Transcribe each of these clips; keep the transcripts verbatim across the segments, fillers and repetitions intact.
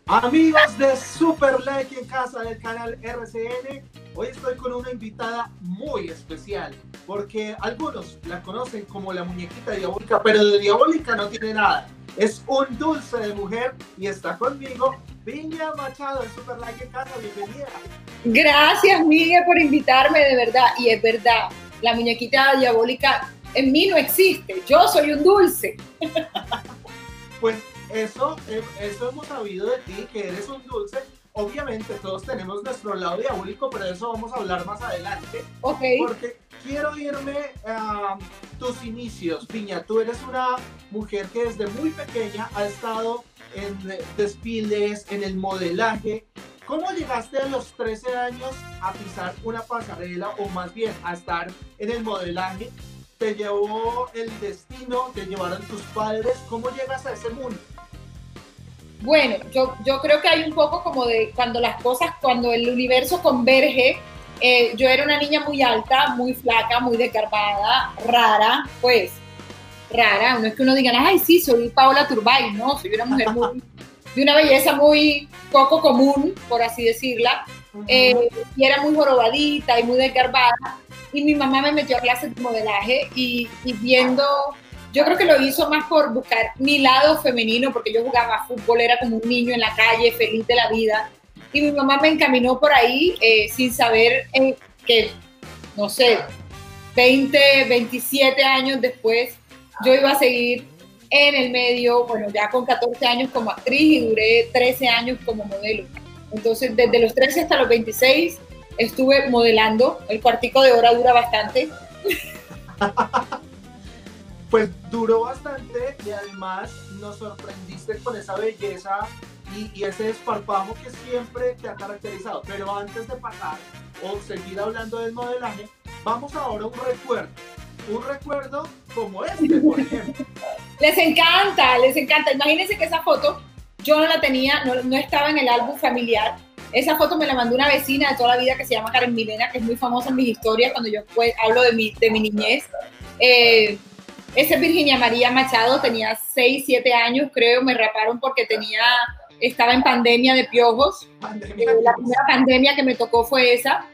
Amigos de Super Like en casa del canal R C N, hoy estoy con una invitada muy especial, porque algunos la conocen como la muñequita diabólica, pero de diabólica no tiene nada. Es un dulce de mujer y está conmigo Viña Machado de Super Like en casa. Bienvenida. Gracias, Miguel, por invitarme, de verdad. Y es verdad, la muñequita diabólica en mí no existe. Yo soy un dulce. Pues eso, eso hemos sabido de ti, que eres un dulce. Obviamente todos tenemos nuestro lado diabólico, pero de eso vamos a hablar más adelante. Ok. Porque quiero irme a tus inicios, Piña. Tú eres una mujer que desde muy pequeña ha estado en desfiles, en el modelaje. ¿Cómo llegaste a los trece años a pisar una pasarela, o más bien a estar en el modelaje? ¿Te llevó el destino? ¿Te llevaron tus padres? ¿Cómo llegas a ese mundo? Bueno, yo, yo creo que hay un poco como de cuando las cosas, cuando el universo converge. Eh, yo era una niña muy alta, muy flaca, muy desgarbada, rara, pues, rara. No es que uno diga, ay, sí, soy Paola Turbay, no, soy una mujer muy, de una belleza muy poco común, por así decirla. Uh-huh. eh, y era muy jorobadita y muy desgarbada. Y mi mamá me metió a clases de modelaje y, y viendo, yo creo que lo hizo más por buscar mi lado femenino, porque yo jugaba fútbol, era como un niño en la calle, feliz de la vida. Y mi mamá me encaminó por ahí eh, sin saber eh, que, no sé, veinte, veintisiete años después, yo iba a seguir en el medio, bueno, ya con catorce años como actriz y duré trece años como modelo. Entonces, desde los trece hasta los veintiséis estuve modelando. El cuartico de hora dura bastante. Pues duró bastante y además nos sorprendiste con esa belleza y, y ese desparpajo que siempre te ha caracterizado. Pero antes de pasar o seguir hablando del modelaje, vamos ahora a un recuerdo. Un recuerdo como este, por ejemplo. Les encanta, les encanta. Imagínense que esa foto yo no la tenía, no, no estaba en el álbum familiar. Esa foto me la mandó una vecina de toda la vida que se llama Karen Milena, que es muy famosa en mis historias cuando yo pues, hablo de mi, de mi niñez. Eh, esa es Virginia María Machado, tenía seis, siete años, creo. Me raparon porque tenía, estaba en pandemia de piojos. Pandemia, eh, la primera pandemia que me tocó fue esa.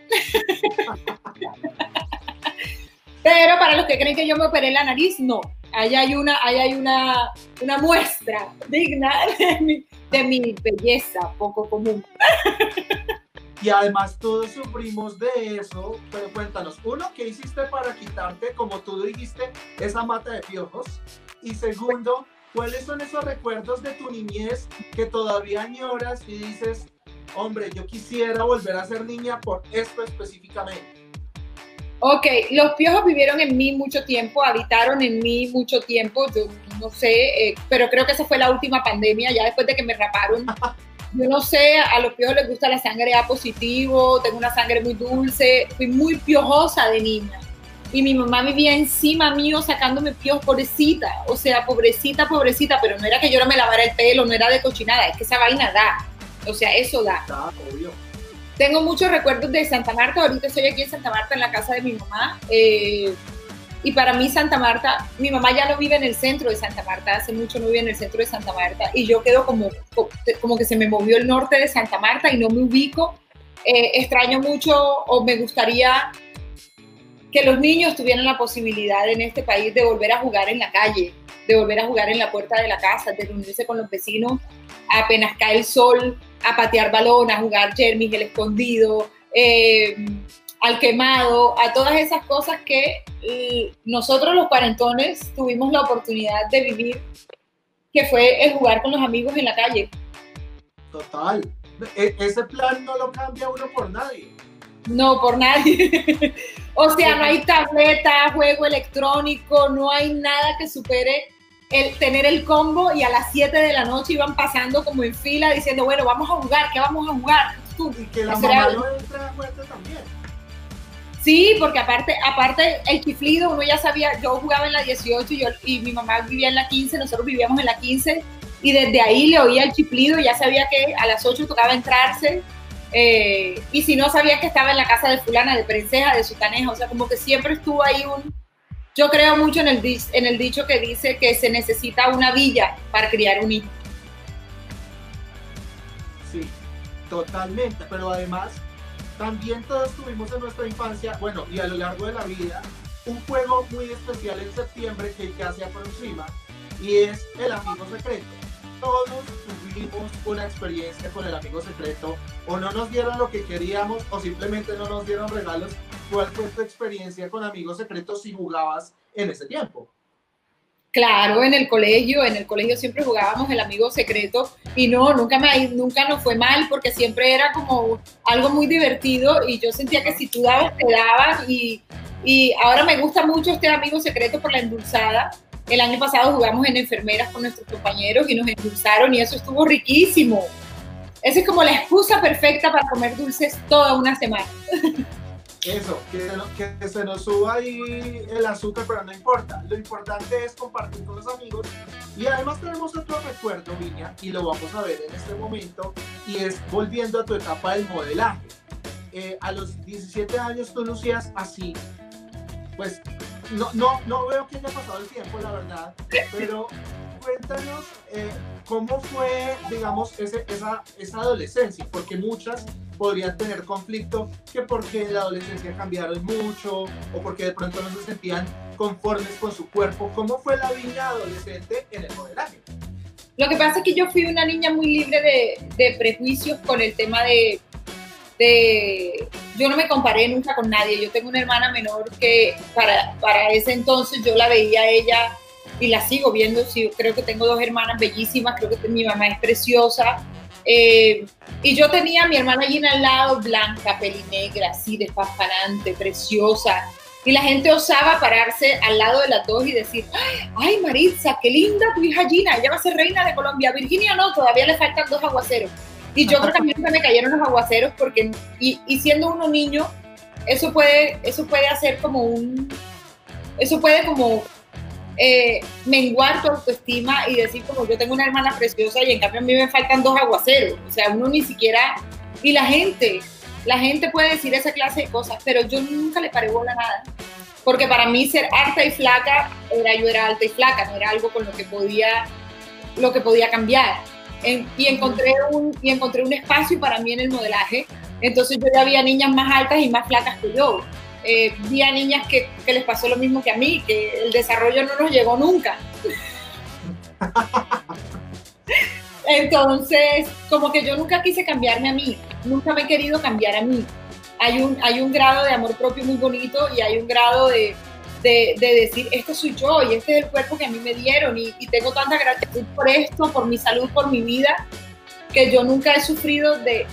Pero para los que creen que yo me operé la nariz, no. Ahí hay una, ahí hay una, una muestra digna de mi, de mi belleza poco común. Y además todos sufrimos de eso, pero cuéntanos, uno, ¿qué hiciste para quitarte, como tú dijiste, esa mata de piojos? Y segundo, ¿cuáles son esos recuerdos de tu niñez que todavía añoras y dices, hombre, yo quisiera volver a ser niña por esto específicamente? Ok, los piojos vivieron en mí mucho tiempo, habitaron en mí mucho tiempo, yo no sé, eh, pero creo que esa fue la última pandemia, ya después de que me raparon. Yo no sé, a los piojos les gusta la sangre A positivo, tengo una sangre muy dulce, fui muy piojosa de niña. Y mi mamá vivía encima mío sacándome piojos, pobrecita, o sea, pobrecita, pobrecita, pero no era que yo no me lavara el pelo, no era de cochinada, es que esa vaina da, o sea, eso da. Ah, obvio. Tengo muchos recuerdos de Santa Marta. Ahorita estoy aquí en Santa Marta, en la casa de mi mamá. Eh, y para mí Santa Marta, mi mamá ya no vive en el centro de Santa Marta, hace mucho no vive en el centro de Santa Marta. Y yo quedo como, como que se me movió el norte de Santa Marta y no me ubico. Eh, extraño mucho, o me gustaría que los niños tuvieran la posibilidad en este país de volver a jugar en la calle, de volver a jugar en la puerta de la casa, de reunirse con los vecinos apenas cae el sol, a patear balón, a jugar Jermis, el escondido, eh, al quemado, a todas esas cosas que eh, nosotros los cuarentones tuvimos la oportunidad de vivir, que fue el jugar con los amigos en la calle. Total. E- ese plan no lo cambia uno por nadie. No, por nadie. O sea, no hay tableta, juego electrónico, no hay nada que supere el tener el combo y a las siete de la noche iban pasando como en fila diciendo, bueno, vamos a jugar, ¿qué vamos a jugar? Tú, y que la mamá lo entra fuerte también. Sí, porque aparte, aparte el chiflido, uno ya sabía, yo jugaba en la dieciocho y, yo, y mi mamá vivía en la quince, nosotros vivíamos en la quince y desde ahí le oía el chiflido, ya sabía que a las ocho tocaba entrarse. Eh, y si no, sabía que estaba en la casa de fulana, de prenseja, de sutaneja, o sea, como que siempre estuvo ahí un... Yo creo mucho en el, en el dicho que dice que se necesita una villa para criar un hijo. Sí, totalmente, pero además también todos tuvimos en nuestra infancia, bueno, y a lo largo de la vida, un juego muy especial en septiembre que ya se aproxima y es el amigo secreto. Todos tuvimos una experiencia con el amigo secreto, o no nos dieron lo que queríamos o simplemente no nos dieron regalos. ¿Cuál fue tu experiencia con amigos secretos si jugabas en ese tiempo? Claro, en el colegio, en el colegio siempre jugábamos el amigo secreto y no, nunca, me, nunca nos fue mal porque siempre era como algo muy divertido y yo sentía que si tú dabas, te daban y, y ahora me gusta mucho este amigo secreto por la endulzada. El año pasado jugamos en enfermeras con nuestros compañeros y nos endulzaron y eso estuvo riquísimo. Esa es como la excusa perfecta para comer dulces toda una semana. Eso, que, que se nos suba ahí el azúcar, pero no importa. Lo importante es compartir con los amigos. Y además tenemos otro recuerdo, Viña, y lo vamos a ver en este momento, y es volviendo a tu etapa del modelaje. Eh, a los diecisiete años tú lucías así, pues no, no, no veo que haya pasado el tiempo, la verdad, pero cuéntanos eh, cómo fue, digamos, ese, esa, esa adolescencia, porque muchas podrían tener conflicto, que porque en la adolescencia cambiaron mucho, o porque de pronto no se sentían conformes con su cuerpo. ¿Cómo fue la Viña adolescente en el modelaje? Lo que pasa es que yo fui una niña muy libre de, de prejuicios con el tema de, de... Yo no me comparé nunca con nadie. Yo tengo una hermana menor que para, para ese entonces yo la veía a ella y la sigo viendo. Sí, creo que tengo dos hermanas bellísimas, creo que mi mamá es preciosa. Eh, y yo tenía a mi hermana Gina al lado, blanca, pelinegra, así despampanante, preciosa. Y la gente osaba pararse al lado de las dos y decir, ay Maritza, qué linda tu hija Gina, ella va a ser reina de Colombia. Virginia no, todavía le faltan dos aguaceros. Y yo creo que a mí me cayeron los aguaceros porque, y, y siendo uno niño, eso puede, eso puede hacer como un, eso puede como eh, menguar tu autoestima y decir como yo tengo una hermana preciosa y en cambio a mí me faltan dos aguaceros. O sea, uno ni siquiera, y la gente, la gente puede decir esa clase de cosas, pero yo nunca le paré bola a nada. Porque para mí ser alta y flaca, era yo era alta y flaca, no era algo con lo que podía, lo que podía cambiar. En, y, encontré un, y encontré un espacio para mí en el modelaje. Entonces yo ya había niñas más altas y más flacas que yo. Eh, vi a niñas que, que les pasó lo mismo que a mí, que el desarrollo no nos llegó nunca. Entonces, como que yo nunca quise cambiarme a mí, nunca me he querido cambiar a mí. Hay un, hay un grado de amor propio muy bonito y hay un grado de, de, de decir, este soy yo y este es el cuerpo que a mí me dieron y, y tengo tanta gratitud por esto, por mi salud, por mi vida, que yo nunca he sufrido de,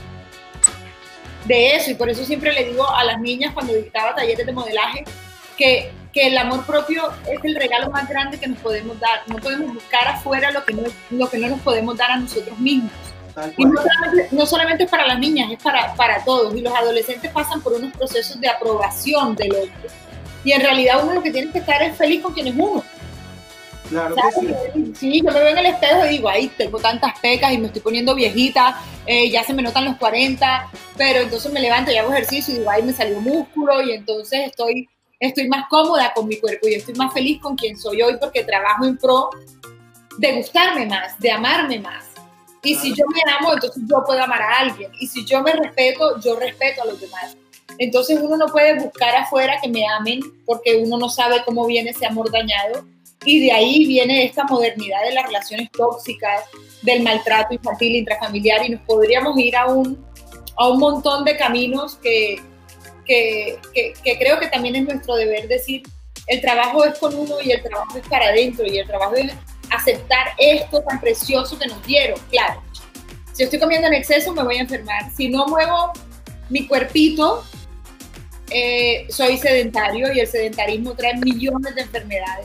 de eso. Y por eso siempre le digo a las niñas cuando dictaba talleres de modelaje que, que el amor propio es el regalo más grande que nos podemos dar. No podemos buscar afuera lo que no, lo que no nos podemos dar a nosotros mismos. Y no solamente, no solamente es para las niñas, es para, para todos. Y los adolescentes pasan por unos procesos de aprobación del otro. Y en realidad uno lo que tiene que estar es feliz con quien es uno. Claro que sí. Sí, yo me veo en el espejo y digo, ay, tengo tantas pecas y me estoy poniendo viejita, eh, ya se me notan los cuarenta, pero entonces me levanto y hago ejercicio y digo, ay, me salió músculo y entonces estoy, estoy más cómoda con mi cuerpo y estoy más feliz con quien soy hoy porque trabajo en pro de gustarme más, de amarme más. Y si yo me amo, entonces yo puedo amar a alguien. Y si yo me respeto, yo respeto a los demás. Entonces uno no puede buscar afuera que me amen porque uno no sabe cómo viene ese amor dañado. Y de ahí viene esta modernidad de las relaciones tóxicas, del maltrato infantil, intrafamiliar. Y nos podríamos ir a un, a un montón de caminos que, que, que, que creo que también es nuestro deber decir, el trabajo es con uno y el trabajo es para adentro. Y el trabajo es aceptar esto tan precioso que nos dieron. Claro, si estoy comiendo en exceso me voy a enfermar. Si no muevo mi cuerpito, eh, soy sedentario y el sedentarismo trae millones de enfermedades.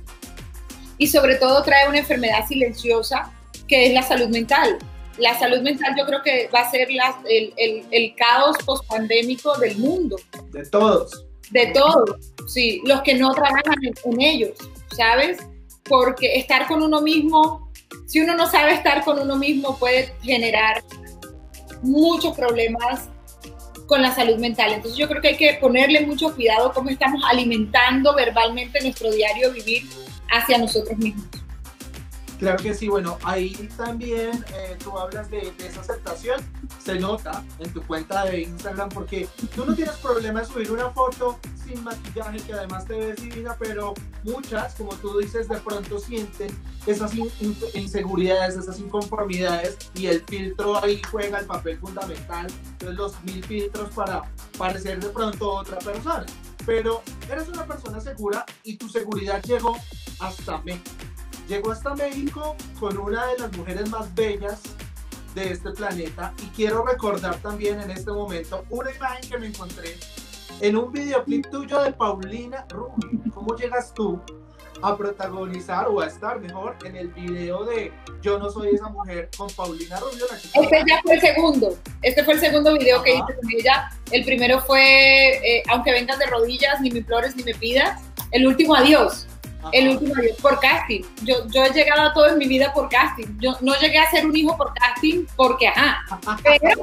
Y sobre todo trae una enfermedad silenciosa que es la salud mental. La salud mental yo creo que va a ser la, el, el, el caos pospandémico del mundo. De todos. De todos, sí. Los que no trabajan en, en ellos, ¿sabes? Porque estar con uno mismo, si uno no sabe estar con uno mismo, puede generar muchos problemas con la salud mental. Entonces yo creo que hay que ponerle mucho cuidado cómo estamos alimentando verbalmente nuestro diario vivir hacia nosotros mismos. Claro que sí, bueno, ahí también eh, tú hablas de, de esa aceptación, se nota en tu cuenta de Instagram porque tú no tienes problema de subir una foto sin maquillaje, que además te ves divina, pero muchas, como tú dices, de pronto sienten esas in, in, inseguridades, esas inconformidades y el filtro ahí juega el papel fundamental, entonces los mil filtros para parecer de pronto otra persona, pero eres una persona segura y tu seguridad llegó hasta México. Llegó hasta México con una de las mujeres más bellas de este planeta y quiero recordar también en este momento una imagen que me encontré en un videoclip tuyo de Paulina Rubio. ¿Cómo llegas tú a protagonizar o a estar mejor en el video de Yo no soy esa mujer con Paulina Rubio? La chica este ya fue el segundo, este fue el segundo video. Ajá. Que hice con ella. El primero fue eh, Aunque vengas de rodillas, ni me implores ni me pidas. El último, Adiós. El último adiós por casting. Yo, yo he llegado a todo en mi vida por casting. Yo no llegué a ser un hijo por casting porque, ajá. Pero,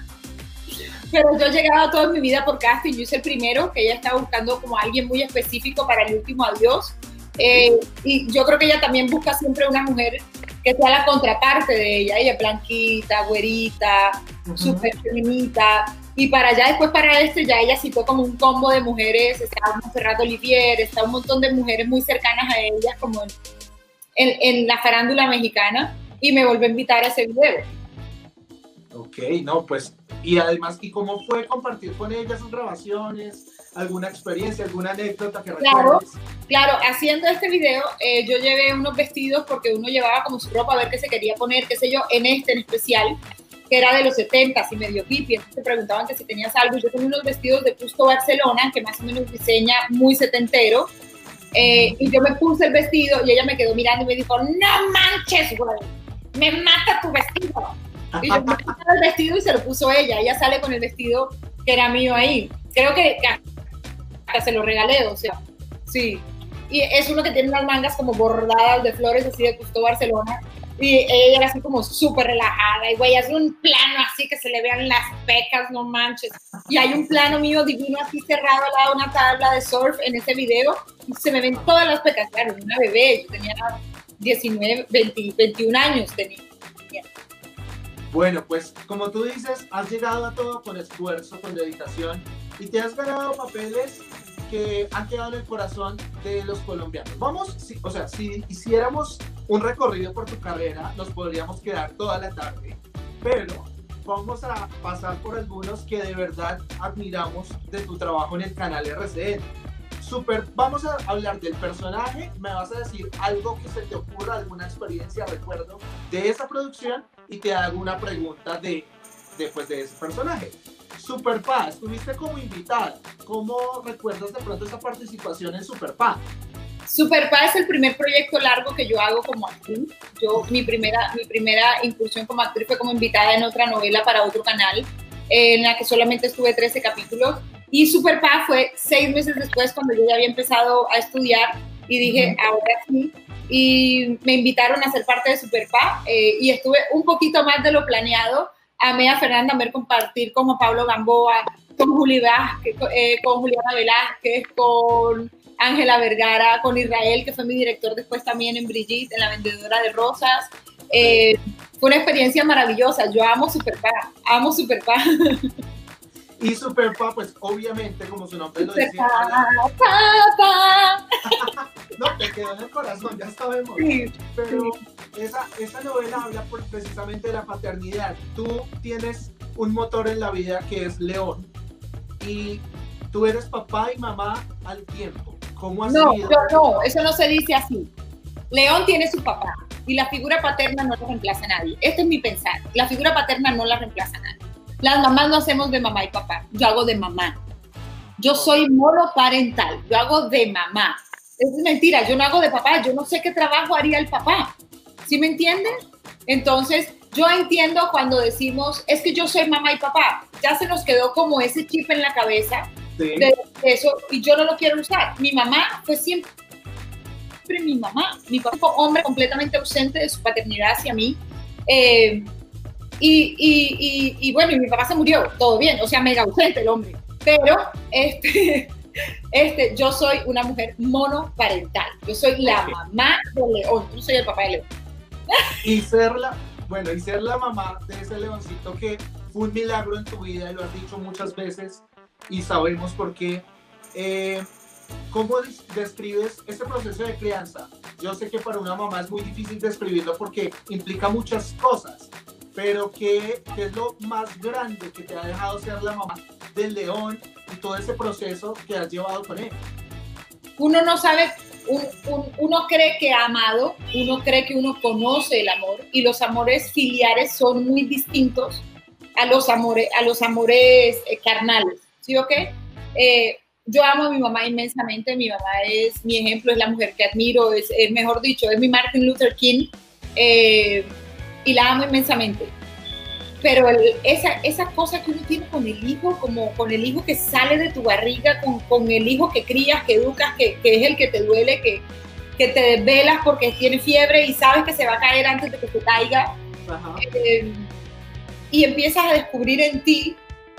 pero yo he llegado a todo en mi vida por casting. Yo hice el primero, que ella estaba buscando como alguien muy específico para el último adiós. Eh, y yo creo que ella también busca siempre una mujer que sea la contraparte de ella. Ella es blanquita, güerita, uh-huh. súper feminita. Y para allá, después para este, ya ella citó como un combo de mujeres, está Montserrat Olivier, está un montón de mujeres muy cercanas a ella, como en, en, en la farándula mexicana, y me volvió a invitar a ese video. Ok, no, pues, y además, ¿y cómo fue compartir con ella sus grabaciones? ¿Alguna experiencia, alguna anécdota que claro, recuerdes? Claro, haciendo este video, eh, yo llevé unos vestidos porque uno llevaba como su ropa a ver qué se quería poner, qué sé yo, en este en especial, que era de los setentas y medio hippie, entonces te preguntaban que si tenías algo, y yo tenía unos vestidos de Justo Barcelona, que más o menos diseña muy setentero, eh, y yo me puse el vestido, y ella me quedó mirando y me dijo, no manches, güey, me mata tu vestido, y yo me puse el vestido y se lo puso ella, ella sale con el vestido que era mío ahí, creo que hasta se lo regalé, o sea, sí, y es uno que tiene unas mangas como bordadas de flores, así de Justo Barcelona, y ella era así como súper relajada, y güey, hace un plano así que se le vean las pecas, no manches, y hay un plano mío divino así cerrado al lado de una tabla de surf en ese video, y se me ven todas las pecas, claro, una bebé, yo tenía diecinueve, veinte, veintiún años tenía. Bueno, pues como tú dices, has llegado a todo con esfuerzo, con dedicación, y te has ganado papeles que han quedado en el corazón de los colombianos. Vamos, si, o sea, si hiciéramos un recorrido por tu carrera, nos podríamos quedar toda la tarde, pero vamos a pasar por algunos que de verdad admiramos de tu trabajo en el canal R C N. Super, vamos a hablar del personaje, me vas a decir algo que se te ocurra, alguna experiencia, recuerdo de esa producción, y te hago una pregunta de, después de ese personaje. Superpa, estuviste como invitada. ¿Cómo recuerdas de pronto esa participación en Superpa? Superpa es el primer proyecto largo que yo hago como actriz. Yo, mi primera, mi primera incursión como actriz fue como invitada en otra novela para otro canal, eh, en la que solamente estuve trece capítulos. Y Superpa fue seis meses después, cuando yo ya había empezado a estudiar, y dije, uh-huh. ahora sí. Y me invitaron a ser parte de Superpa, eh, y estuve un poquito más de lo planeado. Amé a Fernanda Mer compartir con Pablo Gamboa, con, Juli Vázquez, eh, con Juliana Velázquez, con Ángela Vergara, con Israel, que fue mi director después también en Brigitte, en La Vendedora de Rosas. Eh, fue una experiencia maravillosa. Yo amo Superpa, amo Superpa. Y Superpa, pues obviamente, como su nombre lo dice, papá. No, te quedó en el corazón, ya sabemos. Sí, pero sí. Esa, esa novela habla por, precisamente de la paternidad. Tú tienes un motor en la vida que es León, y tú eres papá y mamá al tiempo. ¿Cómo has No, sido? yo no, eso no se dice así. León tiene su papá, y la figura paterna no la reemplaza a nadie. Este es mi pensar. La figura paterna no la reemplaza a nadie. Las mamás no hacemos de mamá y papá, yo hago de mamá. Yo soy monoparental, yo hago de mamá. Es mentira, yo no hago de papá, yo no sé qué trabajo haría el papá. ¿Sí me entienden? Entonces, yo entiendo cuando decimos, es que yo soy mamá y papá. Ya se nos quedó como ese chip en la cabeza, sí, de eso, y yo no lo quiero usar. Mi mamá fue siempre mi mamá. Mi papá fue un hombre completamente ausente de su paternidad hacia mí. Eh, Y, y, y, y bueno, y mi papá se murió, todo bien, o sea, mega ausente el hombre, pero este, este, yo soy una mujer monoparental, yo soy la mamá de León, yo soy el papá de León. Y ser la, bueno, y ser la mamá de ese leoncito que fue un milagro en tu vida, y lo has dicho muchas veces, y sabemos por qué. Eh, ¿Cómo describes ese proceso de crianza? Yo sé que para una mamá es muy difícil describirlo porque implica muchas cosas, pero ¿qué, qué es lo más grande que te ha dejado ser la mamá del león y todo ese proceso que has llevado con él? Uno no sabe, un, un, uno cree que ha amado, uno cree que uno conoce el amor, y los amores filiares son muy distintos a los amores, a los amores eh, carnales, ¿sí o qué? Eh, Yo amo a mi mamá inmensamente, mi mamá es mi ejemplo, es la mujer que admiro, es, es mejor dicho, es mi Martin Luther King, eh, y la amo inmensamente. Pero el, esa, esa cosa que uno tiene con el hijo, como con el hijo que sale de tu barriga, con, con el hijo que crías, que educas, que, que es el que te duele, que, que te desvelas porque tiene fiebre y sabes que se va a caer antes de que se caiga, eh, y empiezas a descubrir en ti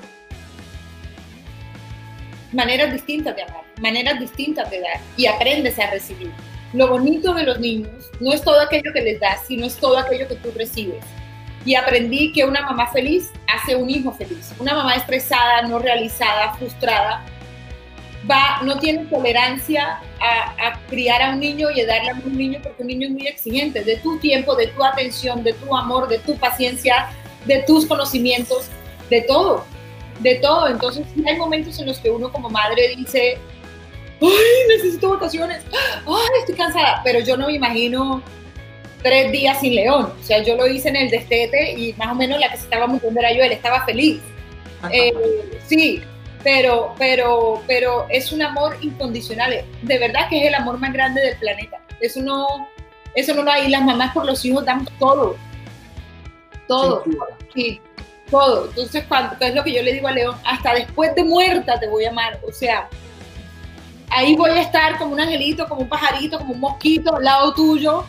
maneras distintas de amar, maneras distintas de dar, y aprendes a recibir. Lo bonito de los niños no es todo aquello que les das, sino es todo aquello que tú recibes. Y aprendí que una mamá feliz hace un hijo feliz. Una mamá estresada, no realizada, frustrada, va, no tiene tolerancia a, a criar a un niño y a darle a un niño, porque un niño es muy exigente de tu tiempo, de tu atención, de tu amor, de tu paciencia, de tus conocimientos, de todo. de todo. Entonces hay momentos en los que uno como madre dice, ay, necesito vacaciones, ay, estoy cansada, pero yo no me imagino tres días sin León. O sea, yo lo hice en el destete y más o menos la que se estaba muriendo era yo, él estaba feliz. Eh, sí, pero, pero, pero es un amor incondicional, de verdad que es el amor más grande del planeta. Eso no, eso no lo hay, las mamás por los hijos damos todo, todo, sí. Todo. Entonces, cuando, es lo que yo le digo a León, hasta después de muerta te voy a amar. O sea, ahí voy a estar como un angelito, como un pajarito, como un mosquito al lado tuyo.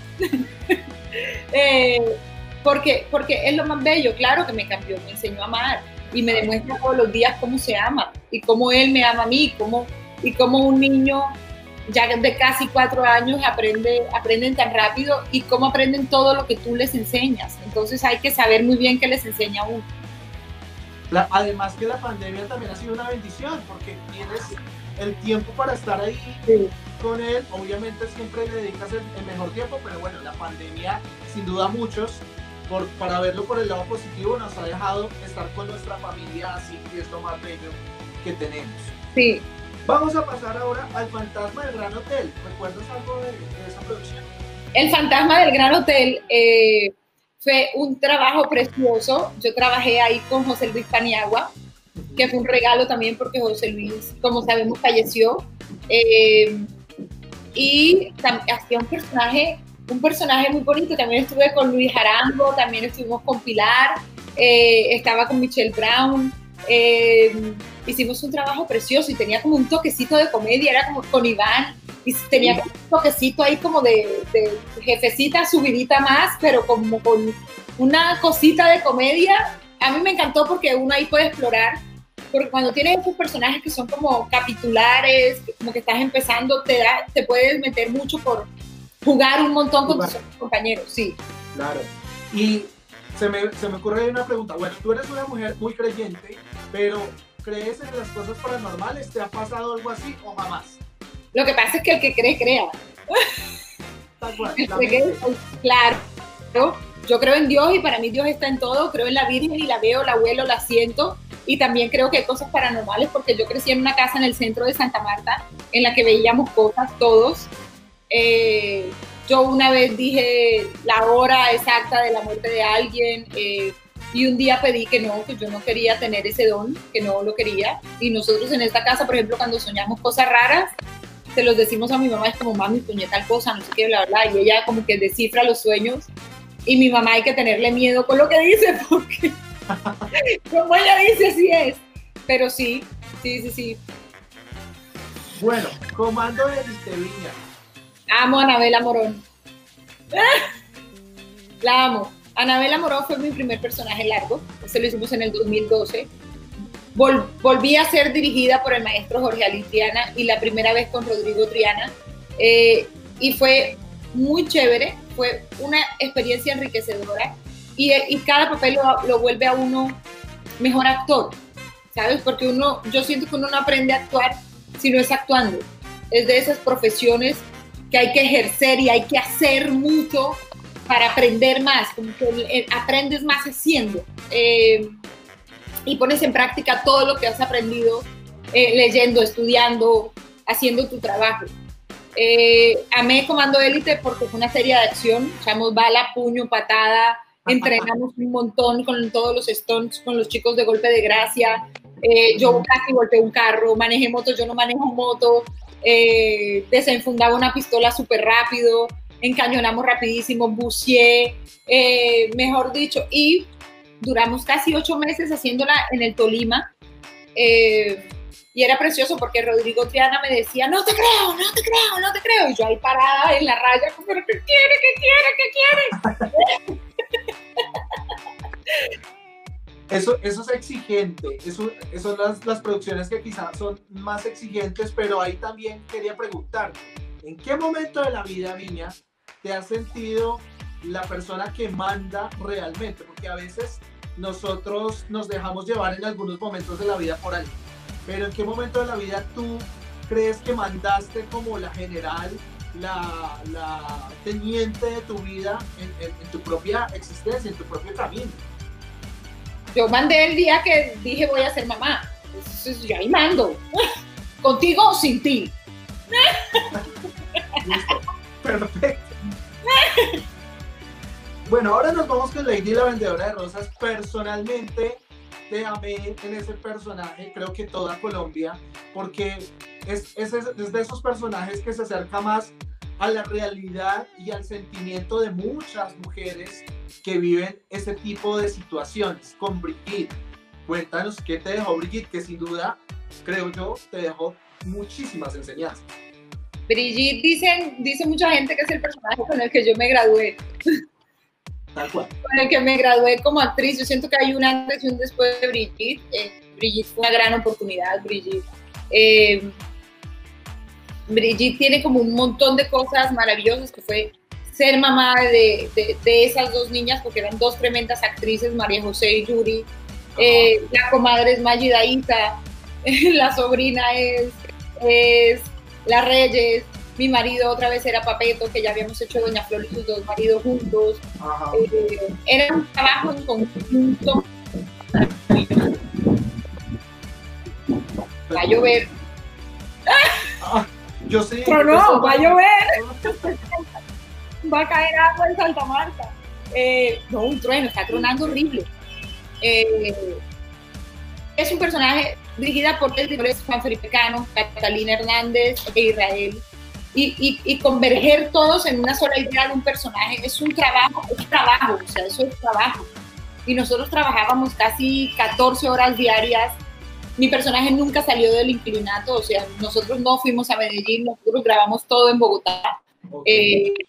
eh, porque, porque es lo más bello. Claro que me cambió, me enseñó a amar y me demuestra todos los días cómo se ama y cómo él me ama a mí, cómo, y cómo un niño ya de casi cuatro años aprende, aprenden tan rápido, y cómo aprenden todo lo que tú les enseñas. Entonces hay que saber muy bien qué les enseña a uno. La, además que la pandemia también ha sido una bendición, porque tienes el tiempo para estar ahí sí. con él. Obviamente siempre le dedicas el, el mejor tiempo, pero bueno, la pandemia sin duda muchos, por, para verlo por el lado positivo, nos ha dejado estar con nuestra familia, así que es lo más bello que tenemos. Sí. Vamos a pasar ahora al Fantasma del Gran Hotel. ¿Recuerdas algo de, de esa producción? El Fantasma del Gran Hotel eh, fue un trabajo precioso. Yo trabajé ahí con José Luis Paniagua, que fue un regalo también porque José Luis, como sabemos, falleció. Eh, y hacía un personaje, un personaje muy bonito. También estuve con Luis Arango, también estuvimos con Pilar, eh, estaba con Michelle Brown. Eh, hicimos un trabajo precioso y tenía como un toquecito de comedia, era como con Iván, y tenía como un toquecito ahí como de, de jefecita subidita más, pero como con una cosita de comedia. A mí me encantó porque uno ahí puede explorar, porque cuando tienes esos personajes que son como capitulares, como que estás empezando, te, da, te puedes meter mucho por jugar un montón con tus compañeros, sí. Claro, y se me, se me ocurre una pregunta. Bueno, tú eres una mujer muy creyente, pero ¿crees en las cosas paranormales? ¿Te ha pasado algo así o jamás? Lo que pasa es que el que cree, crea. Tal cual, el que cree, claro. Yo creo en Dios y para mí Dios está en todo. Creo en la Virgen y la veo, la huelo, la siento. Y también creo que hay cosas paranormales porque yo crecí en una casa en el centro de Santa Marta en la que veíamos cosas todos. Eh, yo una vez dije la hora exacta de la muerte de alguien. Eh, Y un día pedí que no, que yo no quería tener ese don, que no lo quería. Y nosotros en esta casa, por ejemplo, cuando soñamos cosas raras, se los decimos a mi mamá, es como, mami, soñé tal cosa, no sé qué, bla, bla, y ella como que descifra los sueños. Y mi mamá hay que tenerle miedo con lo que dice, porque como ella dice, así es. Pero sí, sí, sí, sí. Bueno, Comando de Viña. Amo a Anabela Morón. La amo. Anabela Morón fue mi primer personaje largo, ese lo hicimos en el dos mil doce. Vol, volví a ser dirigida por el maestro Jorge Ali Triana y la primera vez con Rodrigo Triana. Eh, y fue muy chévere, fue una experiencia enriquecedora y, y cada papel lo, lo vuelve a uno mejor actor, ¿sabes? Porque uno, yo siento que uno no aprende a actuar si no es actuando. Es de esas profesiones que hay que ejercer y hay que hacer mucho para aprender más, como que eh, aprendes más haciendo eh, y pones en práctica todo lo que has aprendido eh, leyendo, estudiando, haciendo tu trabajo. Eh, amé Comando Élite porque fue una serie de acción, echamos bala, puño, patada, entrenamos un montón con todos los stunts, con los chicos de Golpe de Gracia, eh, yo casi volteé un carro, manejé moto, yo no manejo moto, eh, desenfundaba una pistola súper rápido, encañonamos rapidísimo, buceé, eh, mejor dicho, y duramos casi ocho meses haciéndola en el Tolima, eh, y era precioso porque Rodrigo Triana me decía, no te creo, no te creo, no te creo, y yo ahí parada en la raya, pero ¿qué quiere, qué quiere, qué quiere? Eso, eso es exigente, eso, eso son las, las producciones que quizás son más exigentes, pero ahí también quería preguntarte, ¿en qué momento de la vida, Viña, te has sentido la persona que manda realmente? Porque a veces nosotros nos dejamos llevar en algunos momentos de la vida por ahí, pero ¿en qué momento de la vida tú crees que mandaste como la general, la, la teniente de tu vida en, en, en tu propia existencia, en tu propio camino? Yo mandé el día que dije voy a ser mamá. Entonces, yo ahí mando. Contigo o sin ti. Listo. Perfecto. Bueno, ahora nos vamos con Lady la Vendedora de Rosas. Personalmente, te amé en ese personaje, creo que toda Colombia, porque es, es, es de esos personajes que se acerca más a la realidad y al sentimiento de muchas mujeres que viven ese tipo de situaciones. Con Brigitte, cuéntanos qué te dejó Brigitte, que sin duda, creo yo, te dejó muchísimas enseñanzas. Brigitte, dicen, dice mucha gente que es el personaje con el que yo me gradué. Tal cual. Con el que me gradué como actriz. Yo siento que hay un antes y un después de Brigitte. Eh, Brigitte fue una gran oportunidad, Brigitte. Eh, Brigitte tiene como un montón de cosas maravillosas, que fue ser mamá de, de, de esas dos niñas, porque eran dos tremendas actrices, María José y Yuri. Eh, la comadre es Magida Isa, la sobrina es, es La Reyes, mi marido otra vez era Papeto, que ya habíamos hecho Doña Flor y sus dos maridos juntos. Eh, era un trabajo en conjunto. Va a llover. Ah, yo sí. Pero no, va a llover. Va a caer agua en Santa Marta. Eh, no, un trueno, está tronando horrible. Eh, es un personaje dirigida por el director Juan Felipe Cano, Catalina Hernández e Israel. Y, y, y converger todos en una sola idea de un personaje es un trabajo, es trabajo, o sea, eso es trabajo. Y nosotros trabajábamos casi catorce horas diarias. Mi personaje nunca salió del inquilinato, o sea, nosotros no fuimos a Medellín, nosotros grabamos todo en Bogotá. Okay. Eh,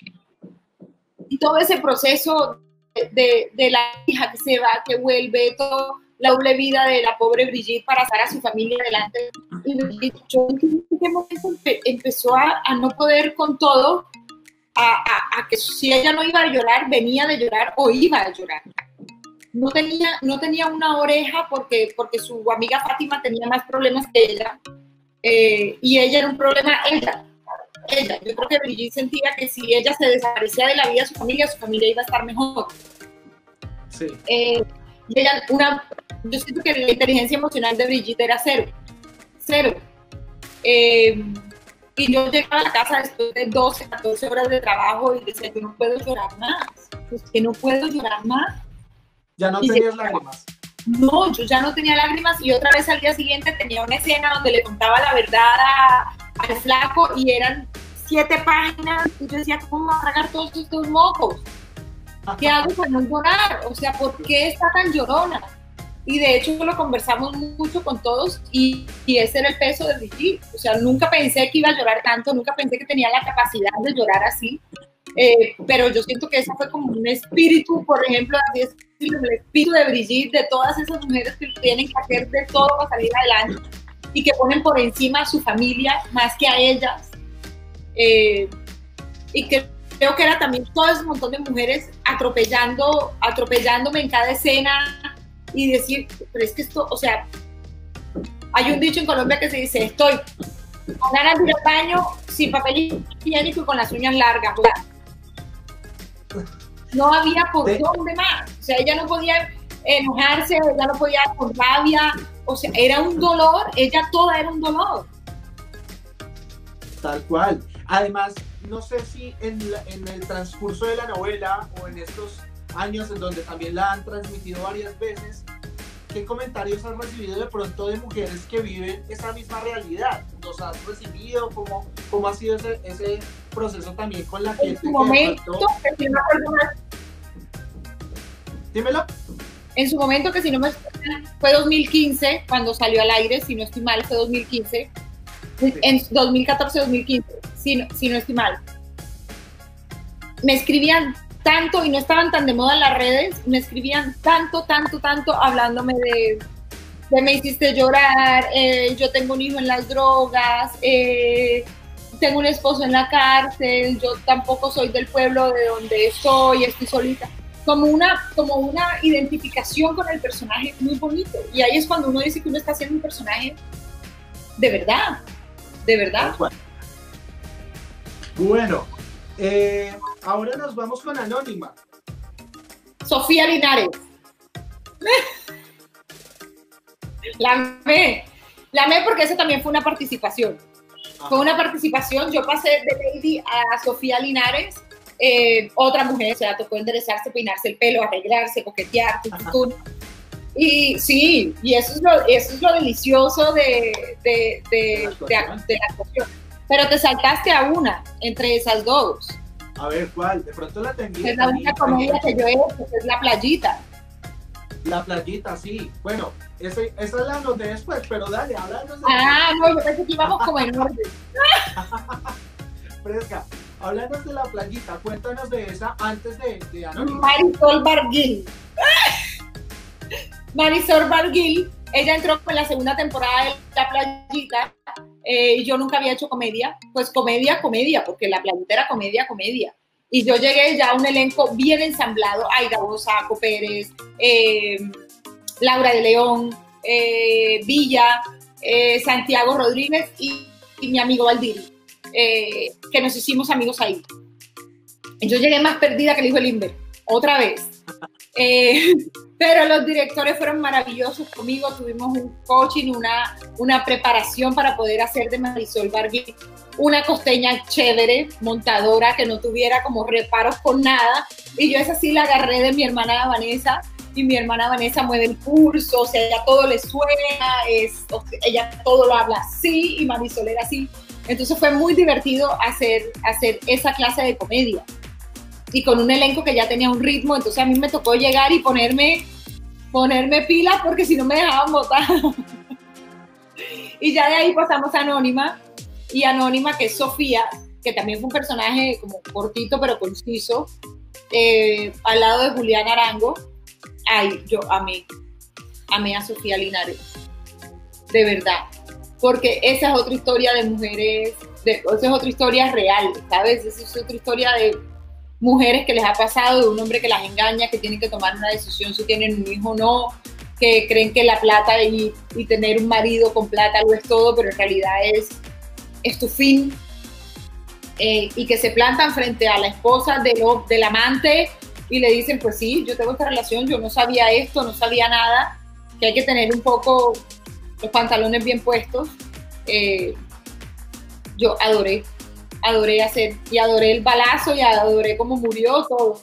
y todo ese proceso de, de, de la hija que se va, que vuelve, todo, la doble vida de la pobre Brigitte para sacar a su familia adelante. Y Brigitte, yo en qué momento empe empezó a, a no poder con todo, a, a, a que si ella no iba a llorar, venía de llorar o iba a llorar. No tenía, no tenía una oreja porque, porque su amiga Fátima tenía más problemas que ella, eh, y ella era un problema, ella, ella. Yo creo que Brigitte sentía que si ella se desaparecía de la vida de su familia, su familia iba a estar mejor. Sí. Eh, y ella, una, yo siento que la inteligencia emocional de Brigitte era cero, cero. Eh, y yo llegaba a la casa después de doce, catorce horas de trabajo y decía, yo no puedo llorar más, pues que no puedo llorar más. ¿Ya no tenías lágrimas? No, yo ya no tenía lágrimas y otra vez al día siguiente tenía una escena donde le contaba la verdad a, al flaco y eran siete páginas y yo decía, ¿cómo voy a tragar todos estos mocos? ¿Qué hago para no llorar? O sea, ¿por qué está tan llorona? Y de hecho lo conversamos mucho con todos y, y ese era el peso de Brigitte. O sea, nunca pensé que iba a llorar tanto, nunca pensé que tenía la capacidad de llorar así. Eh, pero yo siento que ese fue como un espíritu, por ejemplo, así es, el espíritu de Brigitte, de todas esas mujeres que tienen que hacer de todo para salir adelante y que ponen por encima a su familia más que a ellas, eh, y que creo que era también todo ese montón de mujeres atropellando, atropellándome en cada escena y decir, pero es que esto, o sea, hay un dicho en Colombia que se dice, estoy con ganas de ir al baño sin papel higiénico y con las uñas largas. O sea, no había por ¿sí? dónde más. O sea, ella no podía enojarse, ella no podía con rabia. O sea, era un dolor, ella toda era un dolor. Tal cual. Además, no sé si en, la, en el transcurso de la novela o en estos años en donde también la han transmitido varias veces, ¿qué comentarios has recibido de pronto de mujeres que viven esa misma realidad? ¿Los has recibido? ¿Cómo, cómo ha sido ese, ese proceso también con la gente? En su momento, pronto... que si no me acuerdo mal. Dímelo. En su momento, que si no me fue dos mil quince, cuando salió al aire, si no estoy mal, fue dos mil quince. Sí. En dos mil catorce dos mil quince, si no, si no estoy mal. Me escribían tanto y no estaban tan de moda en las redes, me escribían tanto, tanto, tanto, hablándome de, de me hiciste llorar, eh, yo tengo un hijo en las drogas, eh, tengo un esposo en la cárcel, yo tampoco soy del pueblo de donde soy, estoy solita. Como una, como una identificación con el personaje muy bonito. Y ahí es cuando uno dice que uno está haciendo un personaje de verdad, de verdad. Bueno, eh, ahora nos vamos con Anónima. Sofía Linares. La amé, la amé porque eso también fue una participación. Ajá. Fue una participación, yo pasé de Lady a Sofía Linares. Eh, otra mujer, o sea, tocó enderezarse, peinarse el pelo, arreglarse, coquetear, tututun. Y sí, y eso es lo, eso es lo delicioso de, de, de, de, de la actuación. Pero te saltaste a una entre esas dos. A ver, ¿cuál? De pronto la tenía. Es la única comedia que yo he hecho, que es La Playita. La Playita, sí. Bueno, ese, esa la anoté después, pero dale, háblanos de... Ah, no, yo pensé que íbamos como en orden. Fresca. Háblanos de La Playita, cuéntanos de esa antes de, de Anónima. Marisol Barguil. Marisol Barguil, ella entró en la segunda temporada de La Playita eh, y yo nunca había hecho comedia, pues comedia, comedia, porque La Playita era comedia, comedia. Y yo llegué ya a un elenco bien ensamblado, Aida Bosaco Pérez, eh, Laura de León, eh, Villa, eh, Santiago Rodríguez y, y mi amigo Valdiri. Eh, que nos hicimos amigos ahí. Yo llegué más perdida que el hijo de Limber, otra vez. Eh, pero los directores fueron maravillosos conmigo, tuvimos un coaching, una, una preparación para poder hacer de Marisol Barguil una costeña chévere, montadora, que no tuviera como reparos con nada. Y yo esa sí la agarré de mi hermana Vanessa, y mi hermana Vanessa mueve el pulso, o sea, ella todo le suena, es, o sea, ella todo lo habla así, y Marisol era así. Entonces fue muy divertido hacer, hacer esa clase de comedia. Y con un elenco que ya tenía un ritmo, entonces a mí me tocó llegar y ponerme, ponerme pilas porque si no me dejaban votar. Y ya de ahí pasamos a Anónima. Y Anónima, que es Sofía, que también fue un personaje como cortito pero conciso, eh, al lado de Julián Arango. Ay, yo amé, amé a Sofía Linares. De verdad. Porque esa es otra historia de mujeres, de, esa es otra historia real, ¿sabes? Esa es otra historia de mujeres que les ha pasado, de un hombre que las engaña, que tienen que tomar una decisión si tienen un hijo o no, que creen que la plata y, y tener un marido con plata lo es todo, pero en realidad es, es tu fin, eh, y que se plantan frente a la esposa de lo, del amante y le dicen, pues sí, yo tengo esta relación, yo no sabía esto, no sabía nada, que hay que tener un poco los pantalones bien puestos. Eh, yo adoré, adoré hacer, y adoré el balazo, y adoré cómo murió todo.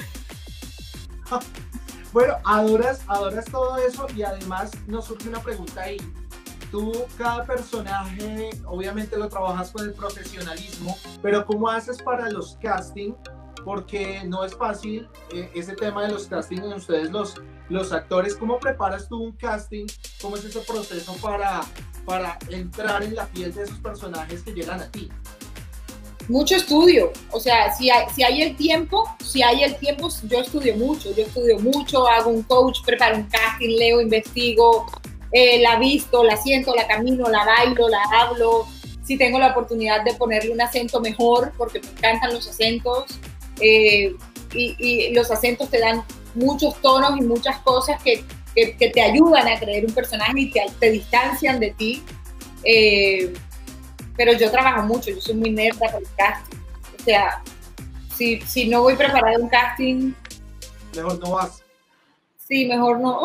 Bueno, adoras, adoras todo eso, y además nos surge una pregunta ahí. Tú, cada personaje, obviamente lo trabajas con el profesionalismo, pero ¿cómo haces para los castings? Porque no es fácil eh, ese tema de los castings en ustedes los, los actores. ¿Cómo preparas tú un casting? ¿Cómo es ese proceso para, para entrar en la piel de esos personajes que llegan a ti? Mucho estudio, o sea, si hay, si hay el tiempo, si hay el tiempo, yo estudio mucho, yo estudio mucho, hago un coach, preparo un casting, leo, investigo, eh, la visto, la siento, la camino, la bailo, la hablo, si tengo la oportunidad de ponerle un acento mejor, porque me encantan los acentos, eh, y, y los acentos te dan muchos tonos y muchas cosas que, que, que te ayudan a creer un personaje y te, te distancian de ti. Eh, pero yo trabajo mucho, yo soy muy nerda para el casting. O sea, si, si no voy preparada a un casting... Mejor no vas. Sí, mejor no.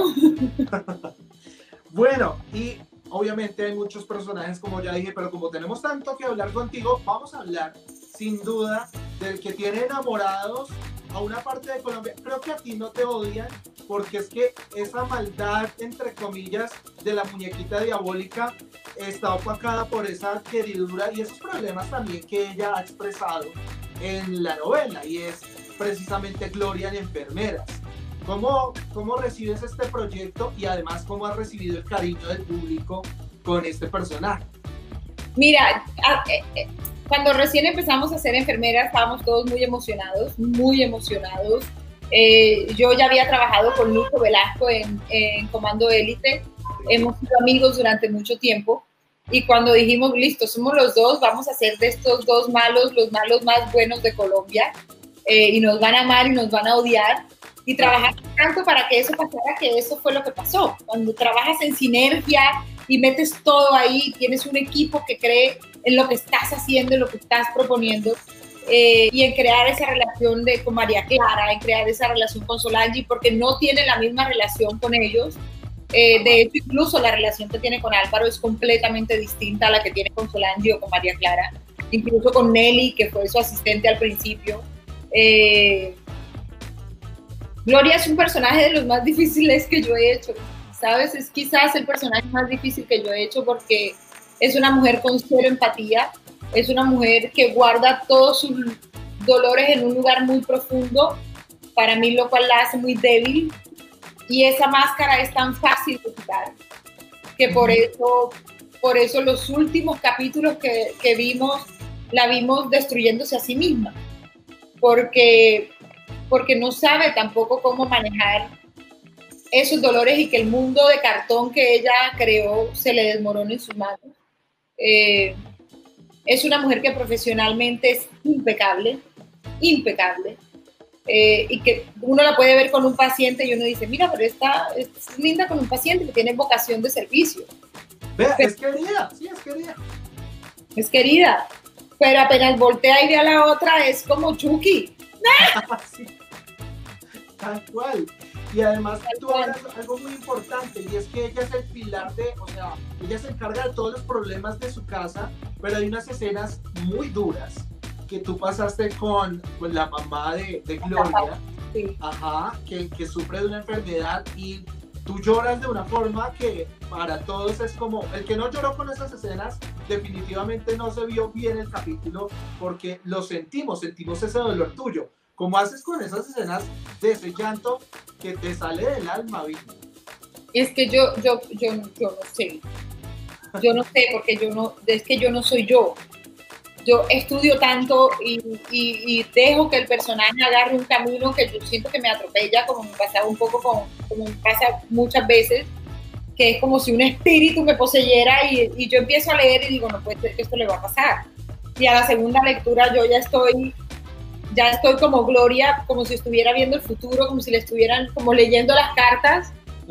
Bueno, y obviamente hay muchos personajes, como ya dije, pero como tenemos tanto que hablar contigo, vamos a hablar, sin duda, del que tiene enamorados a una parte de Colombia. Creo que a ti no te odian, porque es que esa maldad, entre comillas, de la muñequita diabólica está opacada por esa queridura y esos problemas también que ella ha expresado en la novela, y es precisamente Gloria en Enfermeras. ¿Cómo, ¿Cómo recibes este proyecto y además cómo has recibido el cariño del público con este personaje? Mira, cuando recién empezamos a ser Enfermeras estábamos todos muy emocionados, muy emocionados. Eh, yo ya había trabajado con Lucho Velasco en, en Comando Élite, hemos sido amigos durante mucho tiempo, y cuando dijimos, listo, somos los dos, vamos a ser de estos dos malos, los malos más buenos de Colombia, eh, y nos van a amar y nos van a odiar, y trabajar tanto para que eso pasara, que eso fue lo que pasó. Cuando trabajas en sinergia y metes todo ahí, tienes un equipo que cree en lo que estás haciendo, en lo que estás proponiendo, eh, y en crear esa relación de, con María Clara, en crear esa relación con Solange, porque no tiene la misma relación con ellos. Eh, de hecho, incluso la relación que tiene con Álvaro es completamente distinta a la que tiene con Solange o con María Clara, incluso con Nelly, que fue su asistente al principio. Eh, Gloria es un personaje de los más difíciles que yo he hecho, ¿sabes? Es quizás el personaje más difícil que yo he hecho porque es una mujer con cero empatía, es una mujer que guarda todos sus dolores en un lugar muy profundo, para mí, lo cual la hace muy débil, y esa máscara es tan fácil de quitar que por eso, por eso los últimos capítulos que, que vimos, la vimos destruyéndose a sí misma, porque... porque no sabe tampoco cómo manejar esos dolores y que el mundo de cartón que ella creó se le desmorone en sus manos. Eh, es una mujer que profesionalmente es impecable, impecable, eh, y que uno la puede ver con un paciente y uno dice, mira, pero esta es linda con un paciente que tiene vocación de servicio. Vea, pero, es querida, sí, es querida. Es querida, pero apenas voltea y ve a la otra, es como Chucky. Sí, tal cual. Y además tú hablas algo muy importante, y es que ella es el pilar de, o sea, ella se encarga de todos los problemas de su casa, pero hay unas escenas muy duras que tú pasaste con, con la mamá de, de Gloria, sí. Ajá, que, que sufre de una enfermedad, y tú lloras de una forma que para todos es como, el que no lloró con esas escenas definitivamente no se vio bien el capítulo, porque lo sentimos, sentimos ese dolor tuyo. ¿Cómo haces con esas escenas de ese llanto que te sale del alma, Vicky? Es que yo, yo, yo, yo no sé, yo no sé, porque yo no, es que yo no soy yo. Yo estudio tanto y, y, y dejo que el personaje agarre un camino que yo siento que me atropella, como me pasaba un poco, con, como me pasa muchas veces, que es como si un espíritu me poseyera y, y yo empiezo a leer y digo, no puede ser que esto le va a pasar. Y a la segunda lectura yo ya estoy, ya estoy como Gloria, como si estuviera viendo el futuro, como si le estuvieran como leyendo las cartas,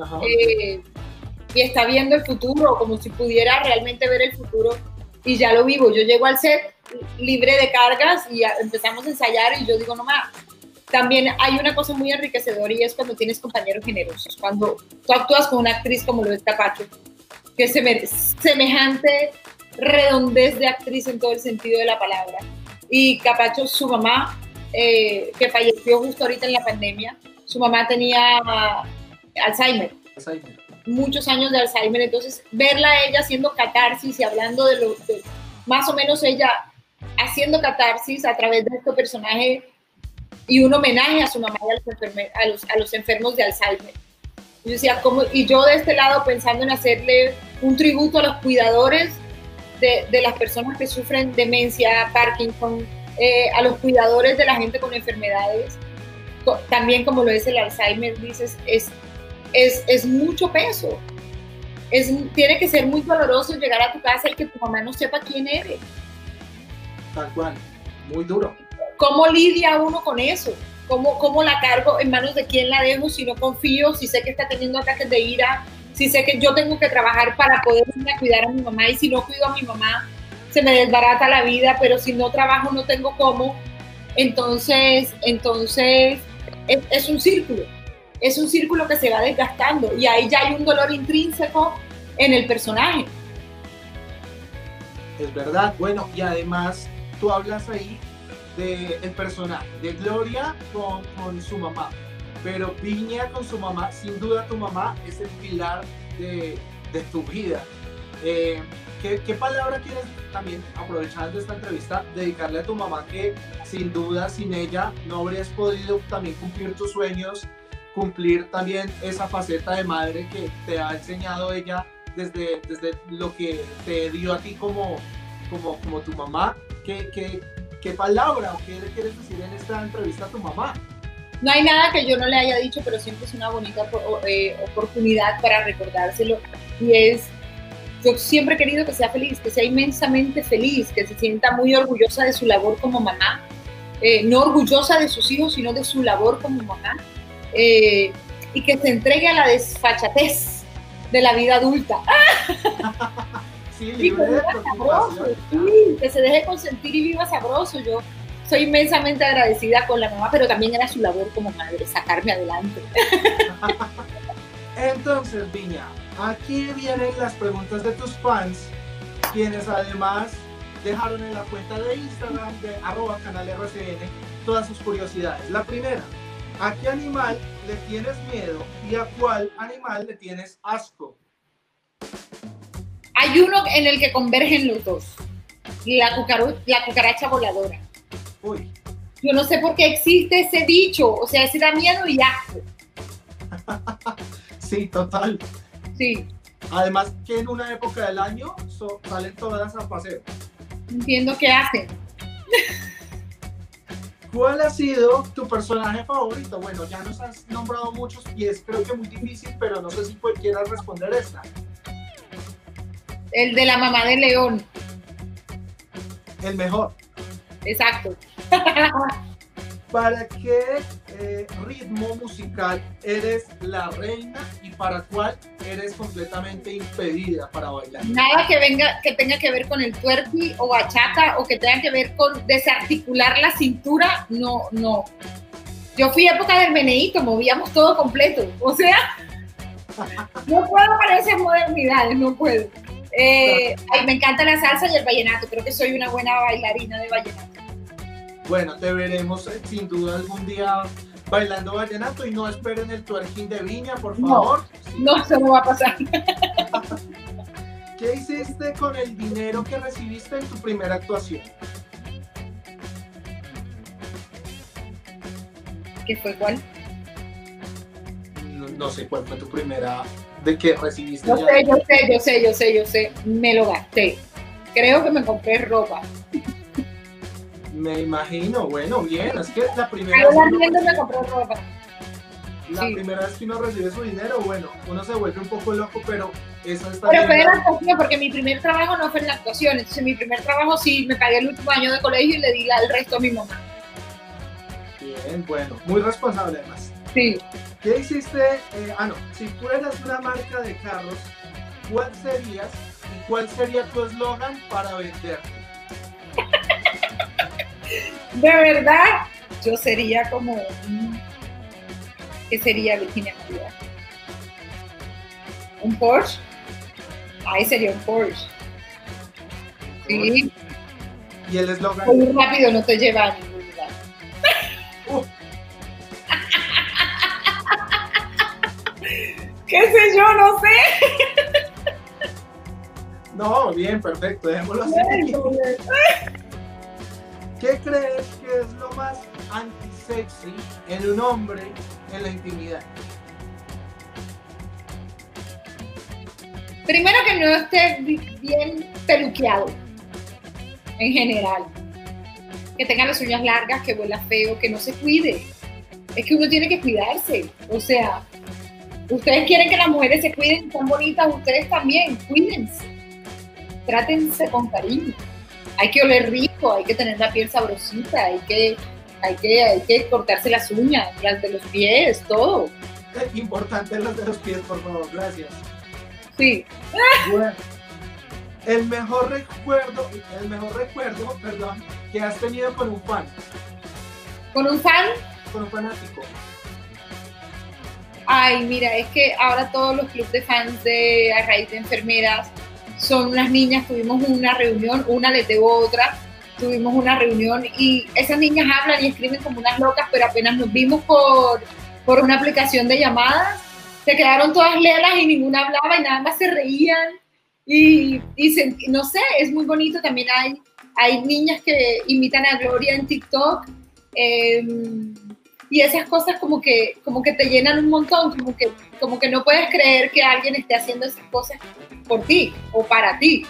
eh, y está viendo el futuro, como si pudiera realmente ver el futuro, y ya lo vivo. Yo llego al set libre de cargas y empezamos a ensayar y yo digo, no más. También hay una cosa muy enriquecedora, y es cuando tienes compañeros generosos, cuando tú actúas con una actriz como lo es Capacho, que es semejante redondez de actriz en todo el sentido de la palabra. Y Capacho, su mamá, eh, que falleció justo ahorita en la pandemia, su mamá tenía Alzheimer, Alzheimer, muchos años de Alzheimer, entonces verla a ella haciendo catarsis y hablando de lo, de, más o menos ella haciendo catarsis a través de este personaje, y un homenaje a su mamá y a los, enferme, a los, a los enfermos de Alzheimer. Yo decía, ¿cómo? Y yo de este lado pensando en hacerle un tributo a los cuidadores de, de las personas que sufren demencia, Parkinson, eh, a los cuidadores de la gente con enfermedades, también como lo es el Alzheimer, dices, es, es, es mucho peso. es, tiene que ser muy doloroso llegar a tu casa y que tu mamá no sepa quién eres. Tal cual, muy duro. ¿Cómo lidia uno con eso? ¿Cómo, cómo la cargo? ¿En manos de quién la dejo? Si no confío, si sé que está teniendo ataques de ira, si sé que yo tengo que trabajar para poder irme a cuidar a mi mamá, y si no cuido a mi mamá, se me desbarata la vida, pero si no trabajo no tengo cómo. Entonces, entonces es, es un círculo, es un círculo que se va desgastando, y ahí ya hay un dolor intrínseco en el personaje. Es verdad, bueno, y además tú hablas ahí del de personaje, de Gloria con, con su mamá, pero Viña con su mamá, sin duda tu mamá es el pilar de, de tu vida. Eh, ¿qué, ¿Qué palabra quieres también, aprovechando esta entrevista, dedicarle a tu mamá, que sin duda sin ella no habrías podido también cumplir tus sueños, cumplir también esa faceta de madre que te ha enseñado ella desde, desde lo que te dio a ti como, como, como tu mamá? ¿Qué, qué, ¿Qué palabra o qué le quieres decir en esta entrevista a tu mamá? No hay nada que yo no le haya dicho, pero siempre es una bonita eh, oportunidad para recordárselo, y es, yo siempre he querido que sea feliz, que sea inmensamente feliz, que se sienta muy orgullosa de su labor como mamá, eh, no orgullosa de sus hijos, sino de su labor como mamá, eh, y que se entregue a la desfachatez de la vida adulta. Sí, libre de sabroso, sí, que se deje consentir y viva sabroso. Yo soy inmensamente agradecida con la mamá, pero también era su labor como madre, sacarme adelante. Entonces, Viña, aquí vienen las preguntas de tus fans, quienes además dejaron en la cuenta de Instagram de arroba canal R C N todas sus curiosidades. La primera, ¿a qué animal le tienes miedo y a cuál animal le tienes asco? Hay uno en el que convergen los dos, la, cucaro, la cucaracha voladora. Uy. Yo no sé por qué existe ese dicho, o sea, ese da miedo y asco. Sí, total. Sí. Además que en una época del año so, salen todas a paseo. Entiendo qué hacen. ¿Cuál ha sido tu personaje favorito? Bueno, ya nos has nombrado muchos y es creo que muy difícil, pero no sé si quieras responder esta. El de la mamá de León. El mejor. Exacto. ¿Para qué eh, ritmo musical eres la reina y para cuál eres completamente impedida para bailar? Nada que venga, que tenga que ver con el twerking o bachata, o que tenga que ver con desarticular la cintura, no, no. Yo fui época del meneíto, movíamos todo completo, o sea, no puedo para esas modernidades, no puedo. Eh, ay, me encanta la salsa y el vallenato, creo que soy una buena bailarina de vallenato. Bueno, te veremos eh, sin duda algún día bailando vallenato, y no esperen el twerking de Viña, por favor. No, no, eso no va a pasar. ¿Qué hiciste con el dinero que recibiste en tu primera actuación? ¿Qué fue cuál? No, no sé cuál fue tu primera, de que recibiste. Yo ya sé, yo sé, yo sé, yo sé, yo sé, me lo gasté. Creo que me compré ropa. Me imagino, bueno, bien, es que la primera Pero vez la que rienda uno me compré ropa. La Sí. primera vez que uno recibe su dinero, bueno, uno se vuelve un poco loco, pero eso está Pero bien. fue en la actuación, porque mi primer trabajo no fue en la actuación. Entonces, mi primer trabajo sí, me pagué el último año de colegio y le di la, el resto a mi mamá. Bien, bueno, muy responsable además. Sí. ¿Qué hiciste? Eh, ah, no, si tú eras una marca de carros, ¿cuál serías y cuál sería tu eslogan para venderte? De verdad, yo sería como... ¿Qué sería Virginia María? ¿Un Porsche? Ahí sería un Porsche. Sí. Y el eslogan. Muy rápido, no te lleva a ningún lugar. Uh, ¿Qué sé yo? No sé. no, bien, perfecto, dejémoslo así. ¿Qué crees que es lo más anti-sexy en un hombre en la intimidad? Primero, que no esté bien peluqueado, en general. Que tenga las uñas largas, que huela feo, que no se cuide. Es que uno tiene que cuidarse. O sea, Ustedes quieren que las mujeres se cuiden, son bonitas, ustedes también, cuídense. Trátense con cariño. Hay que oler rico, hay que tener la piel sabrosita, hay que, hay que, hay que cortarse las uñas, las de los pies, todo. Importante las de los pies, por favor, gracias. Sí. Bueno, el mejor recuerdo, el mejor recuerdo, perdón, que has tenido con un fan. ¿Con un fan? Con un fanático. Ay, mira, es que ahora todos los clubes de fans de A Raíz de Enfermeras son unas niñas, tuvimos una reunión, una les debo otra, tuvimos una reunión y esas niñas hablan y escriben como unas locas, pero apenas nos vimos por, por una aplicación de llamadas, se quedaron todas lelas y ninguna hablaba y nada más se reían y, y se, no sé, es muy bonito. También hay, hay niñas que imitan a Gloria en TikTok, eh, y esas cosas como que, como que te llenan un montón, como que, como que no puedes creer que alguien esté haciendo esas cosas por ti o para ti.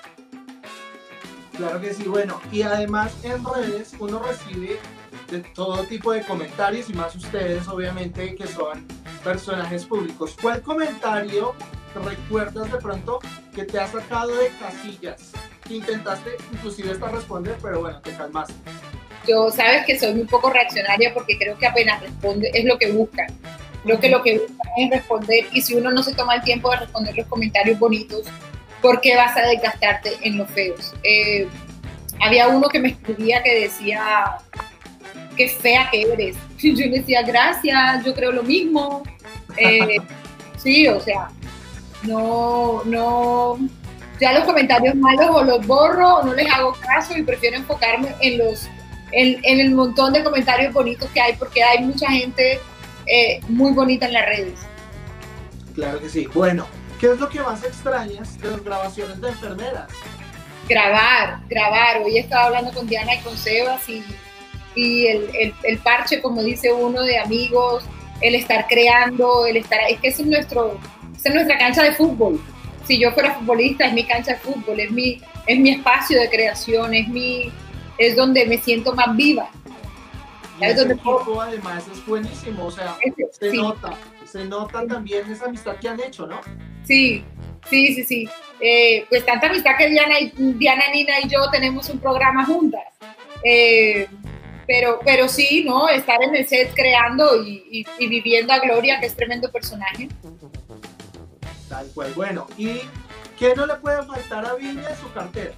Claro que sí, bueno, y además en redes uno recibe de todo tipo de comentarios y más ustedes obviamente que son personajes públicos. ¿Cuál comentario recuerdas de pronto que te ha sacado de casillas? Que intentaste inclusive hasta responder, pero bueno, te calmaste. Yo sabes que soy un poco reaccionaria porque creo que apenas responde es lo que buscan. Creo que lo que buscan es responder y si uno no se toma el tiempo de responder los comentarios bonitos, ¿por qué vas a desgastarte en los feos? Eh, había uno que me escribía que decía, qué fea que eres. Y yo le decía, gracias, yo creo lo mismo. Eh, sí, o sea, no, no, ya los comentarios malos o los borro o no les hago caso y prefiero enfocarme en los En, en el montón de comentarios bonitos que hay, porque hay mucha gente eh, muy bonita en las redes. Claro que sí. Bueno, ¿qué es lo que más extrañas de las grabaciones de enfermeras? Grabar, grabar. Hoy estaba hablando con Diana y con Sebas y, y el, el, el parche, como dice uno, de amigos, el estar creando, el estar... Es que ese es nuestro, esa es nuestra cancha de fútbol. Si yo fuera futbolista, es mi cancha de fútbol, es mi, es mi espacio de creación, es mi... es donde me siento más viva. Y ese donde equipo puedo... además es buenísimo, o sea, ese, se sí. nota, se nota también esa amistad que han hecho, ¿no? Sí, sí, sí, sí. Eh, pues tanta amistad que Diana, y, Diana, Nina y yo tenemos un programa juntas. Eh, pero, pero sí, ¿no? Estar en el set creando y, y, y viviendo a Gloria, que es tremendo personaje. Tal cual, bueno. ¿Y qué no le puede faltar a Viña en su cartera?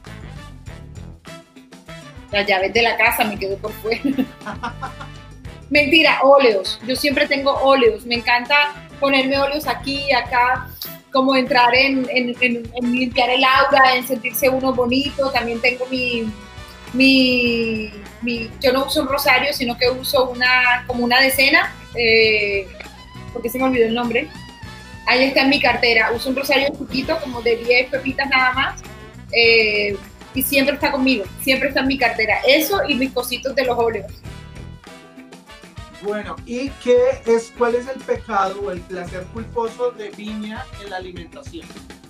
Las llaves de la casa, me quedo por fuera. Mentira, óleos. Yo siempre tengo óleos. Me encanta ponerme óleos aquí, acá, como entrar en, en, en, en limpiar el aura, en sentirse uno bonito. También tengo mi, mi, mi... Yo no uso un rosario, sino que uso una como una decena. Eh, porque se me olvidó el nombre. Ahí está en mi cartera. Uso un rosario chiquito, como de diez pepitas nada más. Eh, y siempre está conmigo, siempre está en mi cartera. Eso y mis cositos de los óleos. Bueno, ¿y qué es, cuál es el pecado o el placer culposo de Viña en la alimentación?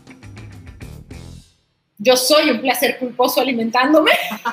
Yo soy un placer culposo alimentándome.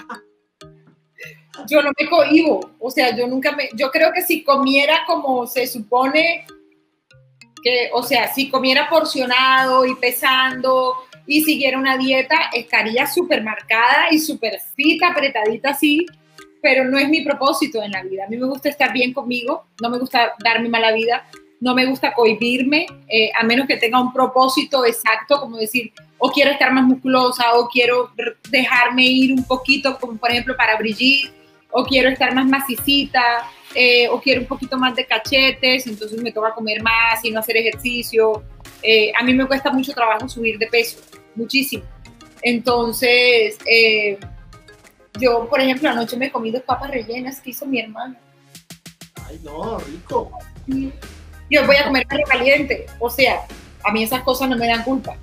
Yo no me cohíbo, o sea, yo nunca me... Yo creo que si comiera como se supone que, o sea, si comiera porcionado y pesando... y siguiera una dieta, estaría súper marcada y súper fit, apretadita así, pero no es mi propósito en la vida. A mí me gusta estar bien conmigo, no me gusta darme mala vida, no me gusta cohibirme, eh, a menos que tenga un propósito exacto, como decir, o quiero estar más musculosa, o quiero dejarme ir un poquito, como por ejemplo para Brigitte, o quiero estar más macicita, eh, o quiero un poquito más de cachetes, entonces me toca comer más y no hacer ejercicio. Eh, a mí me cuesta mucho trabajo subir de peso, muchísimo. Entonces, eh, yo, por ejemplo, anoche me comí dos papas rellenas que hizo mi hermana. Ay, no, rico. Y yo voy a comer perro caliente. O sea, a mí esas cosas no me dan culpa.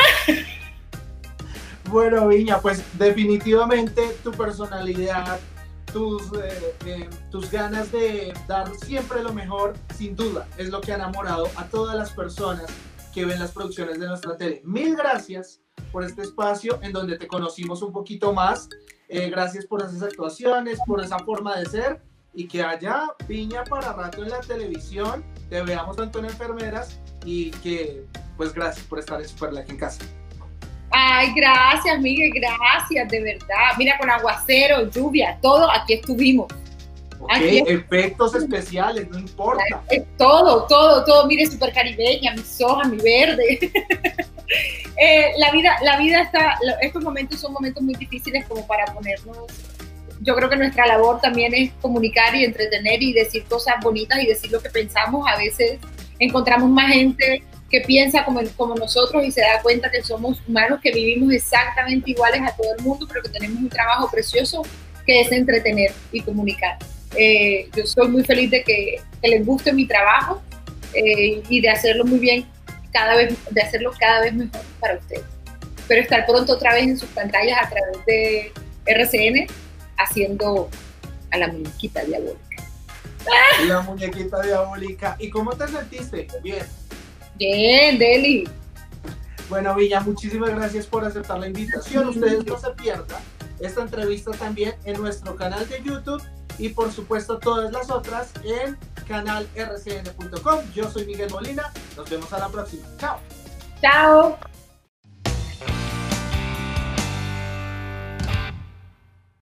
Bueno, Viña, pues definitivamente tu personalidad, tus, eh, eh, tus ganas de dar siempre lo mejor, sin duda, es lo que ha enamorado a todas las personas que ven las producciones de nuestra tele. Mil gracias por este espacio en donde te conocimos un poquito más. Eh, gracias por esas actuaciones, por esa forma de ser y que haya piña para rato en la televisión, te veamos tanto en Enfermeras y que, pues gracias por estar en Superlike en casa. Ay, gracias, Miguel, gracias, de verdad. Mira, con aguacero, lluvia, todo, aquí estuvimos. Ok, aquí efectos especiales, no importa. Todo, todo, todo. Mire, súper caribeña, mi soja, mi verde. eh, la vida, la vida está, estos momentos son momentos muy difíciles como para ponernos. Yo creo que nuestra labor también es comunicar y entretener y decir cosas bonitas y decir lo que pensamos. A veces encontramos más gente que piensa como, como nosotros y se da cuenta que somos humanos, que vivimos exactamente iguales a todo el mundo, pero que tenemos un trabajo precioso que es entretener y comunicar. Eh, yo soy muy feliz de que, que les guste mi trabajo eh, y de hacerlo muy bien, cada vez, de hacerlo cada vez mejor para ustedes. Espero estar pronto otra vez en sus pantallas a través de R C N haciendo a la muñequita diabólica. La muñequita diabólica. ¿Y cómo te sentiste? Bien. Bien, Deli. Bueno, Villa, muchísimas gracias por aceptar la invitación. Ustedes no se pierdan esta entrevista también en nuestro canal de YouTube y por supuesto todas las otras en canal r c n punto com. Yo soy Miguel Molina. Nos vemos a la próxima. Chao. Chao.